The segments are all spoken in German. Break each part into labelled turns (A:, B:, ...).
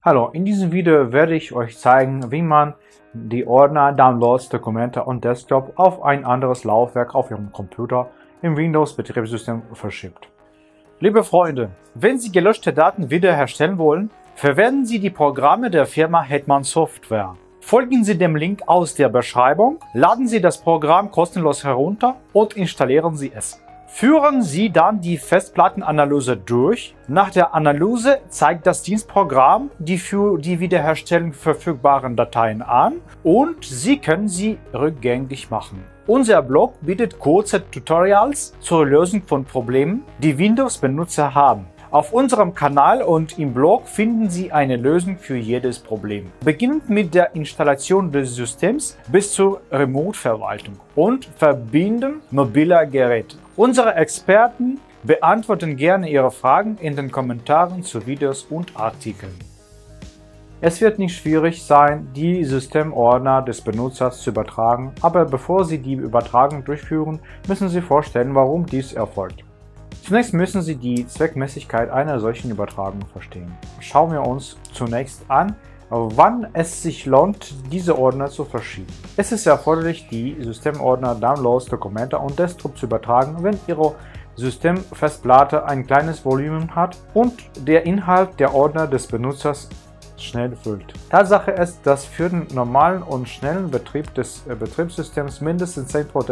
A: Hallo, in diesem Video werde ich euch zeigen, wie man die Ordner, Downloads, Dokumente und Desktop auf ein anderes Laufwerk auf Ihrem Computer im Windows-Betriebssystem verschiebt. Liebe Freunde, wenn Sie gelöschte Daten wiederherstellen wollen, verwenden Sie die Programme der Firma Hetman Software. Folgen Sie dem Link aus der Beschreibung, laden Sie das Programm kostenlos herunter und installieren Sie es. Führen Sie dann die Festplattenanalyse durch. Nach der Analyse zeigt das Dienstprogramm die für die Wiederherstellung verfügbaren Dateien an und Sie können sie rückgängig machen. Unser Blog bietet kurze Tutorials zur Lösung von Problemen, die Windows-Benutzer haben. Auf unserem Kanal und im Blog finden Sie eine Lösung für jedes Problem. Beginnend mit der Installation des Systems bis zur Remote-Verwaltung und Verbinden mobiler Geräte. Unsere Experten beantworten gerne Ihre Fragen in den Kommentaren zu Videos und Artikeln. Es wird nicht schwierig sein, die Systemordner des Benutzers zu übertragen, aber bevor Sie die Übertragung durchführen, müssen Sie vorstellen, warum dies erfolgt. Zunächst müssen Sie die Zweckmäßigkeit einer solchen Übertragung verstehen. Schauen wir uns zunächst an, wann es sich lohnt, diese Ordner zu verschieben. Es ist erforderlich, die Systemordner, Downloads, Dokumente und Desktop zu übertragen, wenn Ihre Systemfestplatte ein kleines Volumen hat und der Inhalt der Ordner des Benutzers schnell füllt. Tatsache ist, dass für den normalen und schnellen Betrieb des Betriebssystems mindestens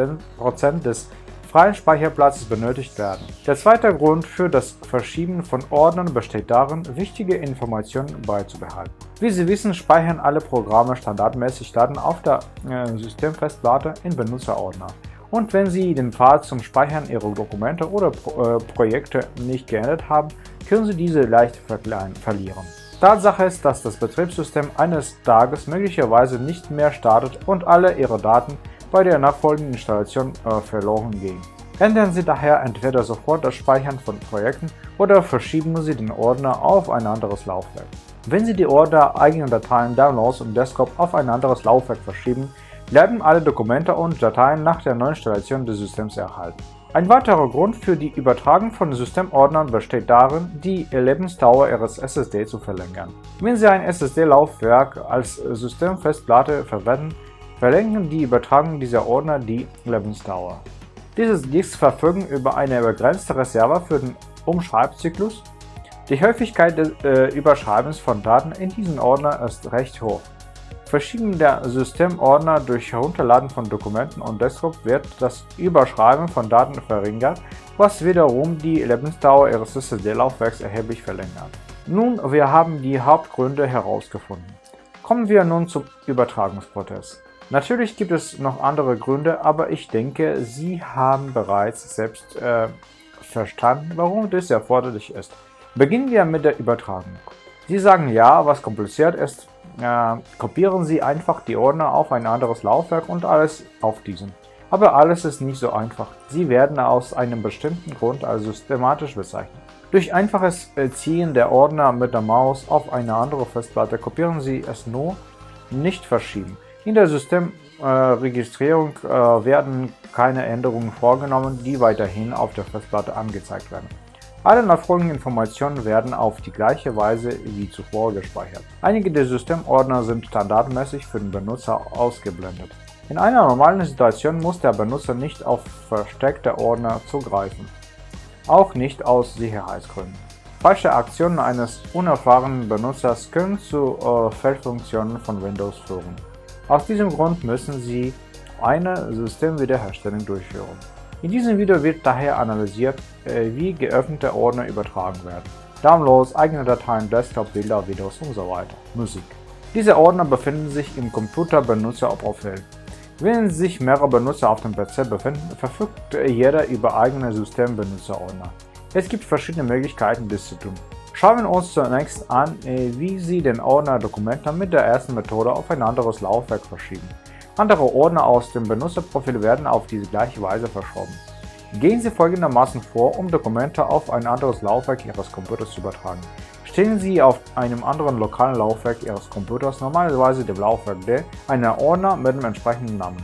A: 10% des freien Speicherplatzes benötigt werden. Der zweite Grund für das Verschieben von Ordnern besteht darin, wichtige Informationen beizubehalten. Wie Sie wissen, speichern alle Programme standardmäßig Daten auf der Systemfestplatte in Benutzerordner. Und wenn Sie den Pfad zum Speichern Ihrer Dokumente oder Projekte nicht geändert haben, können Sie diese leicht verlieren. Tatsache ist, dass das Betriebssystem eines Tages möglicherweise nicht mehr startet und alle Ihre Daten bei der nachfolgenden Installation verloren gehen. Ändern Sie daher entweder sofort das Speichern von Projekten oder verschieben Sie den Ordner auf ein anderes Laufwerk. Wenn Sie die Ordner, eigene Dateien, Downloads und Desktop auf ein anderes Laufwerk verschieben, bleiben alle Dokumente und Dateien nach der Neuinstallation des Systems erhalten. Ein weiterer Grund für die Übertragung von Systemordnern besteht darin, die Lebensdauer Ihres SSD zu verlängern. Wenn Sie ein SSD-Laufwerk als Systemfestplatte verwenden, verlängern die Übertragung dieser Ordner die Lebensdauer. Diese Disks verfügen über eine begrenzte Reserve für den Umschreibzyklus. Die Häufigkeit des Überschreibens von Daten in diesen Ordner ist recht hoch. Verschieben der Systemordner durch Herunterladen von Dokumenten und Desktop wird das Überschreiben von Daten verringert, was wiederum die Lebensdauer Ihres SSD-Laufwerks erheblich verlängert. Nun, wir haben die Hauptgründe herausgefunden. Kommen wir nun zum Übertragungsprozess. Natürlich gibt es noch andere Gründe, aber ich denke, Sie haben bereits selbst verstanden, warum das erforderlich ist. Beginnen wir mit der Übertragung. Sie sagen ja, was kompliziert ist, kopieren Sie einfach die Ordner auf ein anderes Laufwerk und alles auf diesem. Aber alles ist nicht so einfach. Sie werden aus einem bestimmten Grund als systematisch bezeichnet. Durch einfaches Ziehen der Ordner mit der Maus auf eine andere Festplatte kopieren Sie es nur, nicht verschieben. In der Systemregistrierung werden keine Änderungen vorgenommen, die weiterhin auf der Festplatte angezeigt werden. Alle nachfolgenden Informationen werden auf die gleiche Weise wie zuvor gespeichert. Einige der Systemordner sind standardmäßig für den Benutzer ausgeblendet. In einer normalen Situation muss der Benutzer nicht auf versteckte Ordner zugreifen, auch nicht aus Sicherheitsgründen. Falsche Aktionen eines unerfahrenen Benutzers können zu Fehlfunktionen von Windows führen. Aus diesem Grund müssen Sie eine Systemwiederherstellung durchführen. In diesem Video wird daher analysiert, wie geöffnete Ordner übertragen werden. Downloads, eigene Dateien, Desktop, Bilder, Videos und so weiter. Musik. Diese Ordner befinden sich im Computer-Benutzer-Profil. Wenn sich mehrere Benutzer auf dem PC befinden, verfügt jeder über eigene Systembenutzerordner. Es gibt verschiedene Möglichkeiten, dies zu tun. Schauen wir uns zunächst an, wie Sie den Ordner Dokumente mit der ersten Methode auf ein anderes Laufwerk verschieben. Andere Ordner aus dem Benutzerprofil werden auf diese gleiche Weise verschoben. Gehen Sie folgendermaßen vor, um Dokumente auf ein anderes Laufwerk Ihres Computers zu übertragen. Stellen Sie auf einem anderen lokalen Laufwerk Ihres Computers, normalerweise dem Laufwerk D, einen Ordner mit dem entsprechenden Namen.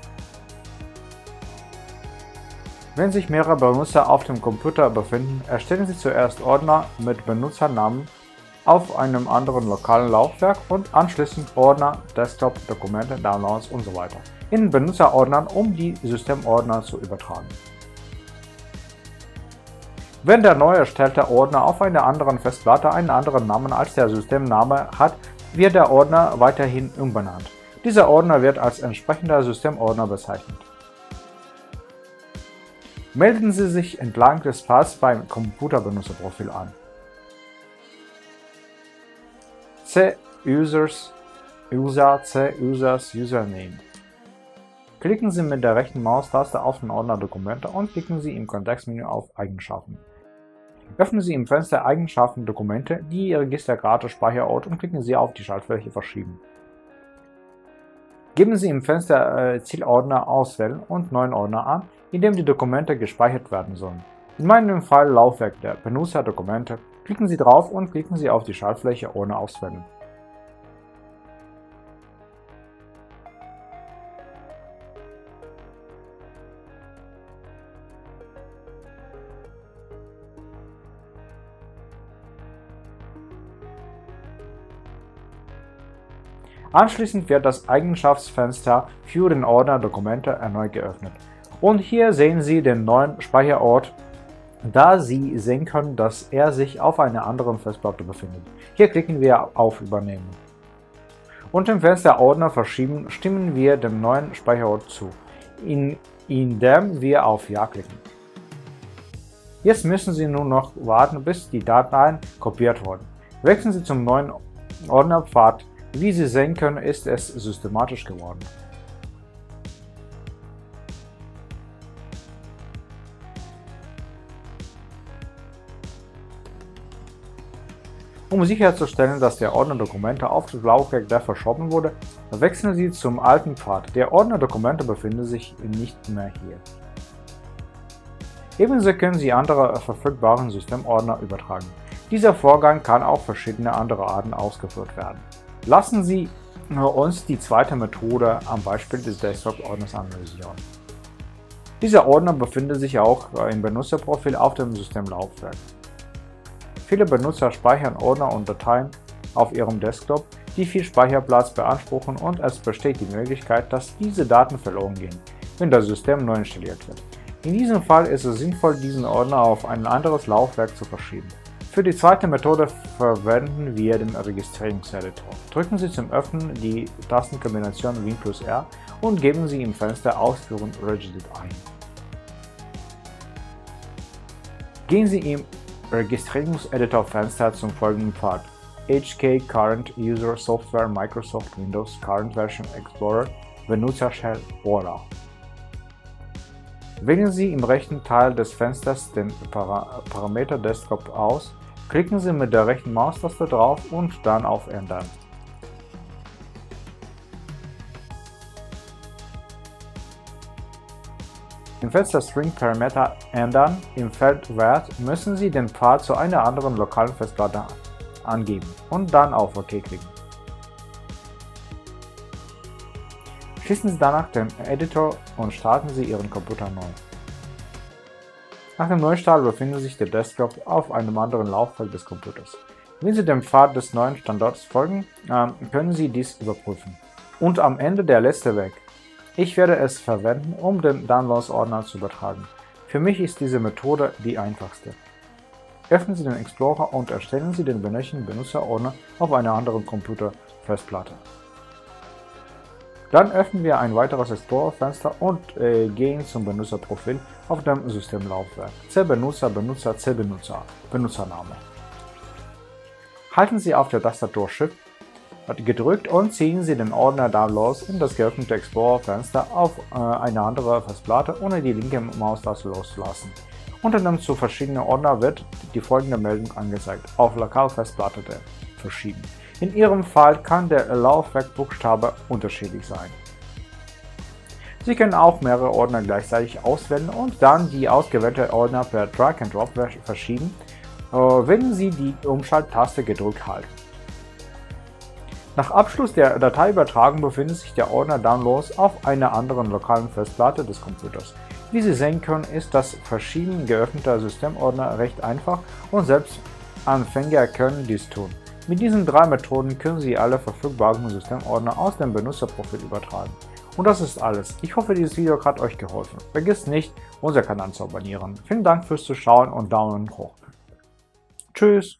A: Wenn sich mehrere Benutzer auf dem Computer befinden, erstellen Sie zuerst Ordner mit Benutzernamen auf einem anderen lokalen Laufwerk und anschließend Ordner, Desktop, Dokumente, Downloads und so weiter in Benutzerordnern, um die Systemordner zu übertragen. Wenn der neu erstellte Ordner auf einer anderen Festplatte einen anderen Namen als der Systemname hat, wird der Ordner weiterhin umbenannt. Dieser Ordner wird als entsprechender Systemordner bezeichnet. Melden Sie sich entlang des Pfads beim Computerbenutzerprofil an. C-Users, User, C-Users, Username. Klicken Sie mit der rechten Maustaste auf den Ordner Dokumente und klicken Sie im Kontextmenü auf Eigenschaften. Öffnen Sie im Fenster Eigenschaften Dokumente die Registerkarte Speicherort und klicken Sie auf die Schaltfläche Verschieben. Geben Sie im Fenster Zielordner auswählen und neuen Ordner an, in dem die Dokumente gespeichert werden sollen. In meinem Fall Laufwerk der Benutzerdokumente. Klicken Sie drauf und klicken Sie auf die Schaltfläche Ordner auswählen. Anschließend wird das Eigenschaftsfenster für den Ordner Dokumente erneut geöffnet. Und hier sehen Sie den neuen Speicherort, da Sie sehen können, dass er sich auf einer anderen Festplatte befindet. Hier klicken wir auf Übernehmen. Und im Fenster Ordner verschieben stimmen wir dem neuen Speicherort zu, indem wir auf Ja klicken. Jetzt müssen Sie nur noch warten, bis die Dateien kopiert wurden. Wechseln Sie zum neuen Ordnerpfad. Wie Sie sehen können, ist es systematisch geworden. Um sicherzustellen, dass der Ordner Dokumente auf das Laufwerk D verschoben wurde, wechseln Sie zum alten Pfad. Der Ordner Dokumente befindet sich nicht mehr hier. Ebenso können Sie andere verfügbaren Systemordner übertragen. Dieser Vorgang kann auf verschiedene andere Arten ausgeführt werden. Lassen Sie uns die zweite Methode am Beispiel des Desktop-Ordners analysieren. Dieser Ordner befindet sich auch im Benutzerprofil auf dem Systemlaufwerk. Viele Benutzer speichern Ordner und Dateien auf ihrem Desktop, die viel Speicherplatz beanspruchen, und es besteht die Möglichkeit, dass diese Daten verloren gehen, wenn das System neu installiert wird. In diesem Fall ist es sinnvoll, diesen Ordner auf ein anderes Laufwerk zu verschieben. Für die zweite Methode verwenden wir den Registrierungseditor. Drücken Sie zum Öffnen die Tastenkombination Win+R und geben Sie im Fenster Ausführen Regedit ein. Gehen Sie im Registrierungseditor-Fenster zum folgenden Pfad: HK Current User Software Microsoft Windows Current Version Explorer Benutzer Shell Voila. Wählen Sie im rechten Teil des Fensters den Parameter Desktop aus, klicken Sie mit der rechten Maustaste drauf und dann auf Ändern. Im Fenster String Parameter ändern im Feld Wert müssen Sie den Pfad zu einer anderen lokalen Festplatte angeben und dann auf OK klicken. Schließen Sie danach den Editor und starten Sie Ihren Computer neu. Nach dem Neustart befindet sich der Desktop auf einem anderen Laufwerk des Computers. Wenn Sie dem Pfad des neuen Standorts folgen, können Sie dies überprüfen. Und am Ende der letzte Weg. Ich werde es verwenden, um den Downloads-Ordner zu übertragen. Für mich ist diese Methode die einfachste. Öffnen Sie den Explorer und erstellen Sie den benötigten Benutzerordner auf einer anderen Computerfestplatte. Dann öffnen wir ein weiteres Explorer-Fenster und gehen zum Benutzerprofil auf dem Systemlaufwerk. C-Benutzer, Benutzer, C-Benutzer, Benutzername. Halten Sie auf der Tastatur Shift gedrückt und ziehen Sie den Ordner Downloads in das geöffnete Explorer-Fenster auf eine andere Festplatte, ohne die linke Maustaste loszulassen. Unter dem zu verschiedenen Ordner wird die folgende Meldung angezeigt: auf Lokalfestplatte verschieben. In Ihrem Fall kann der Laufwerkbuchstabe unterschiedlich sein. Sie können auch mehrere Ordner gleichzeitig auswählen und dann die ausgewählte Ordner per Drag and Drop verschieben, wenn Sie die Umschalttaste gedrückt halten. Nach Abschluss der Dateiübertragung befindet sich der Ordner Downloads auf einer anderen lokalen Festplatte des Computers. Wie Sie sehen können, ist das Verschieben geöffneter Systemordner recht einfach und selbst Anfänger können dies tun. Mit diesen 3 Methoden können Sie alle verfügbaren Systemordner aus dem Benutzerprofil übertragen. Und das ist alles. Ich hoffe, dieses Video hat euch geholfen. Vergesst nicht, unseren Kanal zu abonnieren. Vielen Dank fürs Zuschauen und Daumen hoch. Tschüss!